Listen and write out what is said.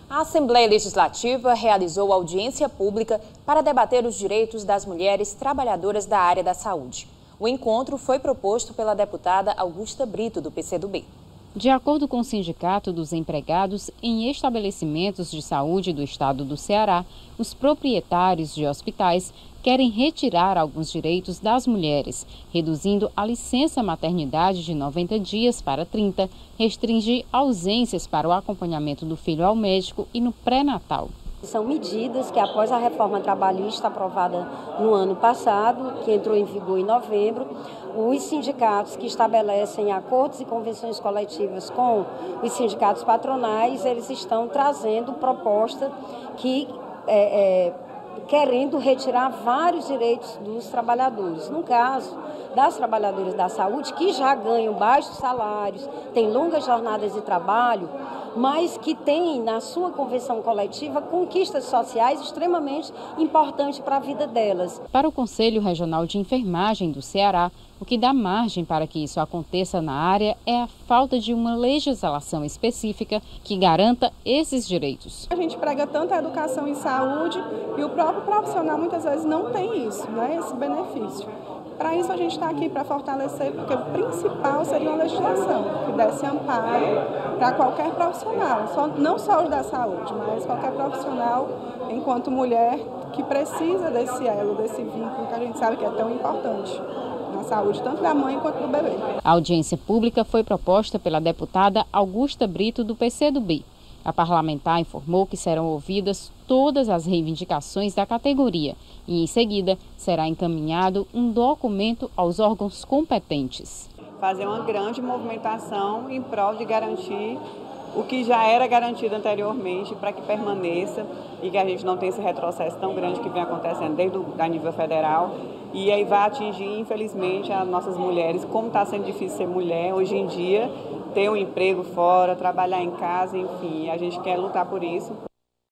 A Assembleia Legislativa realizou audiência pública para debater os direitos das mulheres trabalhadoras da área da saúde. O encontro foi proposto pela deputada Augusta Brito, do PCdoB. De acordo com o Sindicato dos Empregados em Estabelecimentos de Saúde do Estado do Ceará, os proprietários de hospitais querem retirar alguns direitos das mulheres, reduzindo a licença maternidade de 90 dias para 30, restringir ausências para o acompanhamento do filho ao médico e no pré-natal. São medidas que, após a reforma trabalhista aprovada no ano passado, que entrou em vigor em novembro, os sindicatos que estabelecem acordos e convenções coletivas com os sindicatos patronais, eles estão trazendo proposta que querendo retirar vários direitos dos trabalhadores. No caso das trabalhadoras da saúde, que já ganham baixos salários, têm longas jornadas de trabalho, mas que têm na sua convenção coletiva conquistas sociais extremamente importantes para a vida delas. Para o Conselho Regional de Enfermagem do Ceará, o que dá margem para que isso aconteça na área é a falta de uma legislação específica que garanta esses direitos. A gente prega tanto a educação em saúde e o próprio profissional muitas vezes não tem isso, né, esse benefício. Para isso a gente está aqui para fortalecer, porque o principal seria uma legislação que desse amparo para qualquer profissional, não só os da saúde, mas qualquer profissional, enquanto mulher, que precisa desse elo, desse vínculo que a gente sabe que é tão importante na saúde, tanto da mãe quanto do bebê. A audiência pública foi proposta pela deputada Augusta Brito, do PCdoB. A parlamentar informou que serão ouvidas todas as reivindicações da categoria e, em seguida, será encaminhado um documento aos órgãos competentes. Fazer uma grande movimentação em prol de garantir o que já era garantido anteriormente para que permaneça e que a gente não tenha esse retrocesso tão grande que vem acontecendo desde a nível federal. E aí vai atingir, infelizmente, as nossas mulheres, como está sendo difícil ser mulher hoje em dia, ter um emprego fora, trabalhar em casa, enfim, a gente quer lutar por isso.